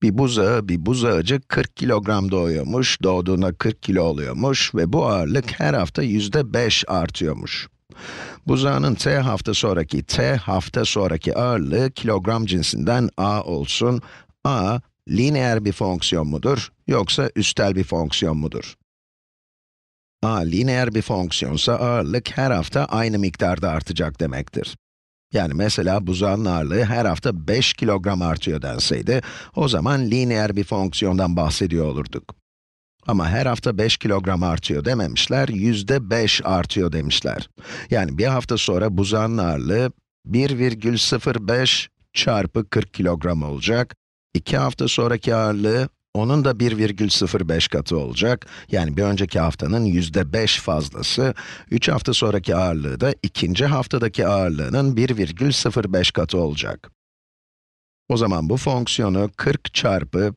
Bir buzağıcı 40 kilogram doğuyormuş, doğduğunda 40 kilo oluyormuş ve bu ağırlık her hafta %5 artıyormuş. Buzağının t hafta sonraki ağırlığı kilogram cinsinden a olsun. A, lineer bir fonksiyon mudur, yoksa üstel bir fonksiyon mudur? A, lineer bir fonksiyonsa ağırlık her hafta aynı miktarda artacak demektir. Yani mesela buzağın ağırlığı her hafta 5 kilogram artıyor denseydi, o zaman lineer bir fonksiyondan bahsediyor olurduk. Ama her hafta 5 kilogram artıyor dememişler, %5 artıyor demişler. Yani bir hafta sonra buzağın ağırlığı 1,05 çarpı 40 kilogram olacak. 2 hafta sonraki ağırlığı, onun da 1,05 katı olacak. Yani bir önceki haftanın %5 fazlası. 3 hafta sonraki ağırlığı da ikinci haftadaki ağırlığının 1,05 katı olacak. O zaman bu fonksiyonu 40 çarpı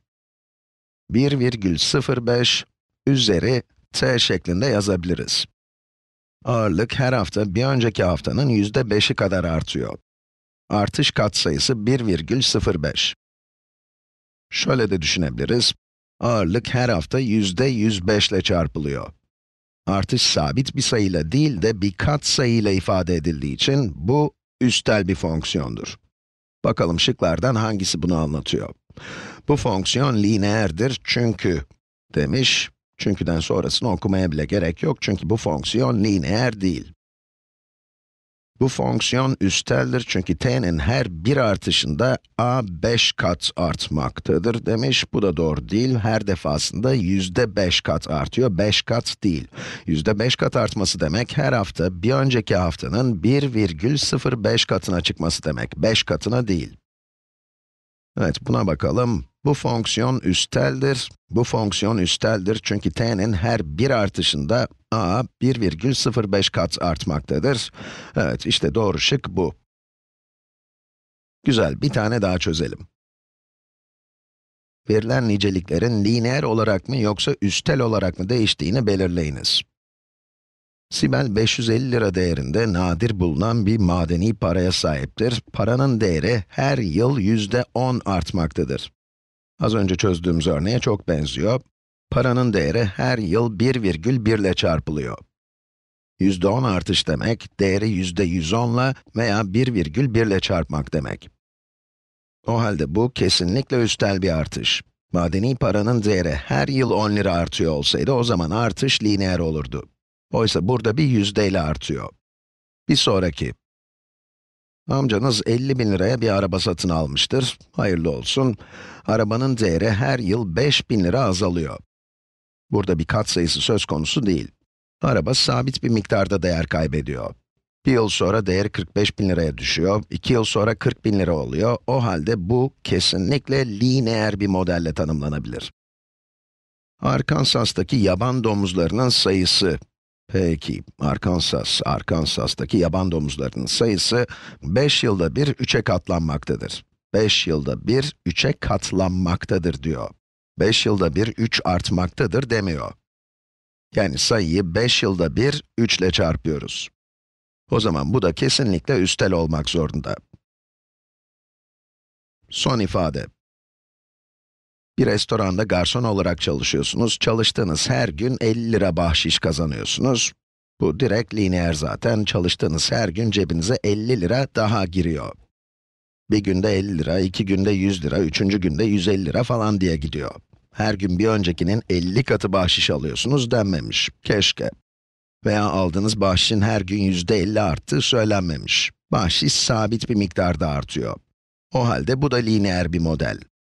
1,05 üzeri t şeklinde yazabiliriz. Ağırlık her hafta bir önceki haftanın %5'i kadar artıyor. Artış katsayısı 1,05. Şöyle de düşünebiliriz. Ağırlık her hafta %105 ile çarpılıyor. Artış sabit bir sayıyla değil de bir katsayıyla ifade edildiği için bu üstel bir fonksiyondur. Bakalım şıklardan hangisi bunu anlatıyor? Bu fonksiyon lineerdir çünkü demiş. Çünküden sonrasını okumaya bile gerek yok çünkü bu fonksiyon lineer değil. Bu fonksiyon üsteldir çünkü t'nin her bir artışında a 5 kat artmaktadır demiş. Bu da doğru değil. Her defasında %5 kat artıyor, 5 kat değil. %5 kat artması demek her hafta bir önceki haftanın 1,05 katına çıkması demek, 5 katına değil. Evet, buna bakalım. Bu fonksiyon üsteldir. Bu fonksiyon üsteldir çünkü t'nin her bir artışında a 1,05 kat artmaktadır. Evet, işte doğru şık bu. Güzel, bir tane daha çözelim. Verilen niceliklerin lineer olarak mı yoksa üstel olarak mı değiştiğini belirleyiniz. Sibel 550 lira değerinde nadir bulunan bir madeni paraya sahiptir. Paranın değeri her yıl %10 artmaktadır. Az önce çözdüğümüz örneğe çok benziyor. Paranın değeri her yıl 1,1 ile çarpılıyor. %10 artış demek, değeri %110 ile veya 1,1 ile çarpmak demek. O halde bu kesinlikle üstel bir artış. Madeni paranın değeri her yıl 10 lira artıyor olsaydı o zaman artış lineer olurdu. Oysa burada bir yüzdeyle artıyor. Bir sonraki. Amcanız 50 bin liraya bir araba satın almıştır. Hayırlı olsun. Arabanın değeri her yıl 5 bin lira azalıyor. Burada bir katsayısı söz konusu değil. Araba sabit bir miktarda değer kaybediyor. Bir yıl sonra değeri 45 bin liraya düşüyor, 2 yıl sonra 40 bin lira oluyor. O halde bu kesinlikle lineer bir modelle tanımlanabilir. Arkansas'taki yaban domuzlarının sayısı. Peki, Arkansas'taki yaban domuzlarının sayısı 5 yılda bir 3'e katlanmaktadır. 5 yılda bir 3'e katlanmaktadır diyor. 5 yılda bir 3 artmaktadır demiyor. Yani sayıyı 5 yılda bir 3 ile çarpıyoruz. O zaman bu da kesinlikle üstel olmak zorunda. Son ifade. Bir restoranda garson olarak çalışıyorsunuz. Çalıştığınız her gün 50 lira bahşiş kazanıyorsunuz. Bu direkt lineer zaten. Çalıştığınız her gün cebinize 50 lira daha giriyor. Bir günde 50 lira, 2 günde 100 lira, 3. günde 150 lira falan diye gidiyor. Her gün bir öncekinin 50 katı bahşiş alıyorsunuz denmemiş. Keşke. Veya aldığınız bahşişin her gün %50 arttığı söylenmemiş. Bahşiş sabit bir miktarda artıyor. O halde bu da lineer bir model.